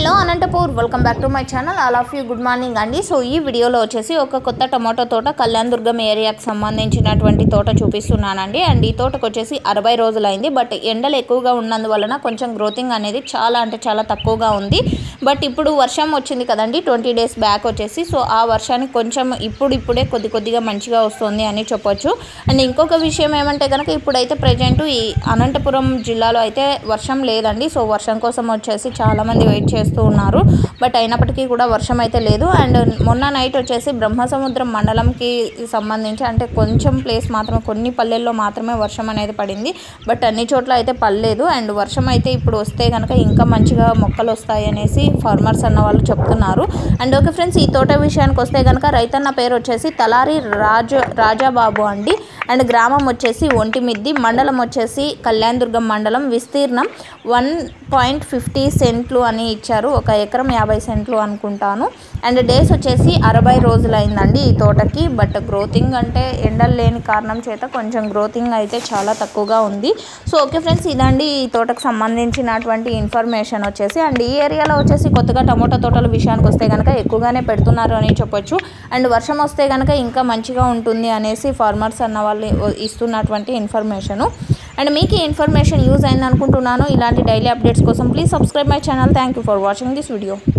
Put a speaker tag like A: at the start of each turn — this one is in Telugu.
A: Hello Anantapur, welcome back to my channel. All of you good morning అండి. సో ఈ వీడియోలో వచ్చేసి ఒక కొత్త టమాటో తోట కళ్యాణ్ దుర్గం ఏరియాకి సంబంధించినటువంటి తోట చూపిస్తున్నానండి. అండ్ ఈ తోటకు వచ్చేసి 60 రోజులైంది. బట్ ఎండలు ఎక్కువగా ఉన్నందువలన కొంచెం గ్రోతింగ్ అనేది చాలా అంటే చాలా తక్కువగా ఉంది. బట్ ఇప్పుడు వర్షం వచ్చింది కదండి 20 days బ్యాక్ వచ్చేసి. సో ఆ వర్షానికి కొంచెం ఇప్పుడే కొద్దిగా మంచిగా వస్తుంది అని చెప్పొచ్చు. అండ్ ఇంకొక విషయం ఏమంటే కనుక ఇప్పుడైతే ప్రజెంట్ ఈ అనంతపురం జిల్లాలో అయితే వర్షం లేదండి. సో వర్షం కోసం వచ్చేసి చాలామంది వెయిట్ చేస్తూ ఉన్నారు. బట్ అయినప్పటికీ కూడా వర్షం అయితే లేదు. అండ్ మొన్న నైట్ వచ్చేసి బ్రహ్మసముద్రం మండలంకి సంబంధించి అంటే కొంచెం ప్లేస్ మాత్రమే, కొన్ని పల్లెల్లో మాత్రమే వర్షం అనేది పడింది. బట్ అన్ని చోట్ల అయితే పడలేదు. అండ్ వర్షం అయితే ఇప్పుడు వస్తే కనుక ఇంకా మంచిగా మొక్కలు వస్తాయి అనేసి ఫార్మర్స్ అన్న వాళ్ళు చెప్తున్నారు. అండ్ ఓకే ఫ్రెండ్స్, ఈ తోట విషయానికి వస్తే కనుక రైతన్న పేరు వచ్చేసి తలారి రాజాబాబు అండి. అండ్ గ్రామం వచ్చేసి ఒంటిమిద్ది, మండలం వచ్చేసి కళ్యాణ్ దుర్గం మండలం, విస్తీర్ణం 1.50 సెంట్లు అని ఇచ్చారు. ఒక ఎకరం 50 సెంట్లు అనుకుంటాను. అండ్ డేస్ వచ్చేసి 60 రోజులైందండి ఈ తోటకి. బట్ గ్రోతింగ్ అంటే ఎండలు లేని కారణం చేత కొంచెం గ్రోతింగ్ అయితే చాలా తక్కువగా ఉంది. సో ఓకే ఫ్రెండ్స్, ఇదండి ఈ తోటకు సంబంధించినటువంటి ఇన్ఫర్మేషన్ వచ్చేసి. అండ్ ఈ ఏరియాలో వచ్చేసి కొత్తగా టమోటా తోటల విషయానికి వస్తే కనుక ఎక్కువగానే పెడుతున్నారు అని చెప్పొచ్చు. అండ్ వర్షం వస్తే కనుక ఇంకా మంచిగా ఉంటుంది అనేసి ఫార్మర్స్ అన్న వాళ్ళు ఇస్తున్నటువంటి ఇన్ఫర్మేషను. అండ్ మీకు ఈ ఇన్ఫర్మేషన్ యూజ్ అయింది అనుకుంటున్నాను. ఇలాంటి డైలీ అప్డేట్స్ కోసం please subscribe my channel. Thank you for watching this video.